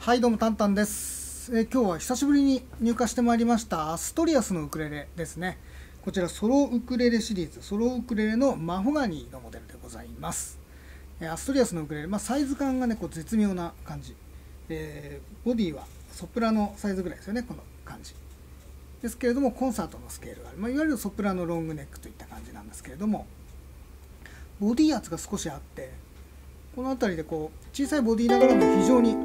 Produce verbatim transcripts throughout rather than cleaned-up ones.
はいどうもタンタンです、えー、今日は久しぶりに入荷してまいりましたアストリアスのウクレレですね。こちらソロウクレレシリーズ、ソロウクレレのマホガニーのモデルでございます。えー、アストリアスのウクレレ、まあ、サイズ感がねこう絶妙な感じ、えー、ボディはソプラノサイズぐらいですよね。この感じですけれども、コンサートのスケールがある、まあ、いわゆるソプラノロングネックといった感じなんですけれども、ボディ圧が少しあって、この辺りでこう小さいボディながらも非常に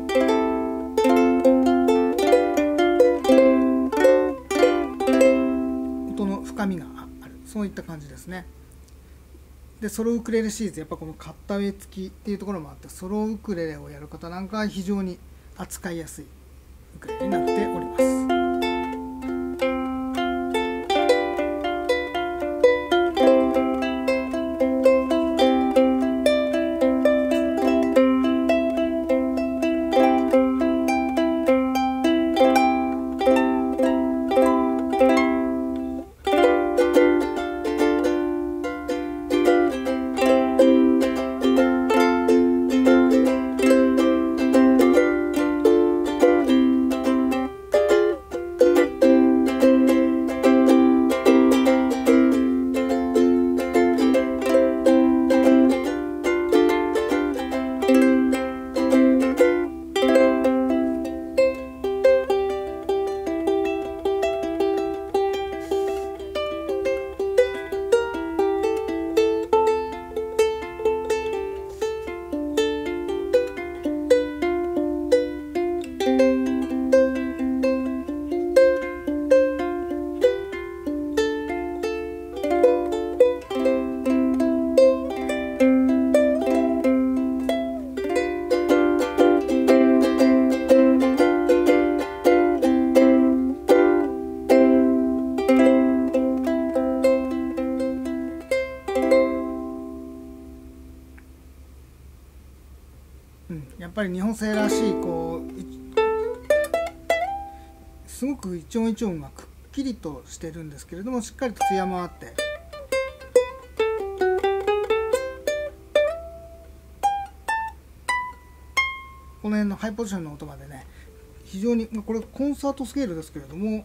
音の深みがある、そういった感じですね。でソロウクレレシリーズ、やっぱこのカッタウェ付きっていうところもあって、ソロウクレレをやる方なんかは非常に扱いやすいウクレレになっております。うん、やっぱり日本製らしいこうすごく一音一音がくっきりとしてるんですけれども、しっかりと艶もあって、この辺のハイポジションの音までね、非常にこれコンサートスケールですけれども、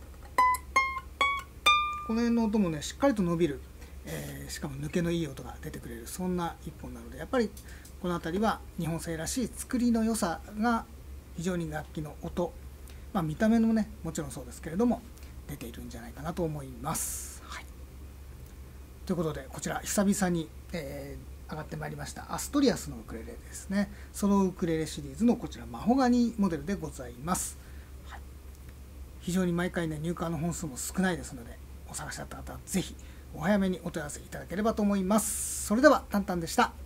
この辺の音もねしっかりと伸びる、えー、しかも抜けのいい音が出てくれる、そんな一本なので、やっぱりこの辺りは日本製らしい作りの良さが非常に楽器の音、まあ、見た目もねもちろんそうですけれども出ているんじゃないかなと思います。はい、ということでこちら久々に、えー、上がってまいりましたアストリアスのウクレレですね。ソロウクレレシリーズのこちらマホガニモデルでございます。はい、非常に毎回ね入荷の本数も少ないですので、お探しだった方はぜひお早めにお問い合わせいただければと思います。それではタンタンでした。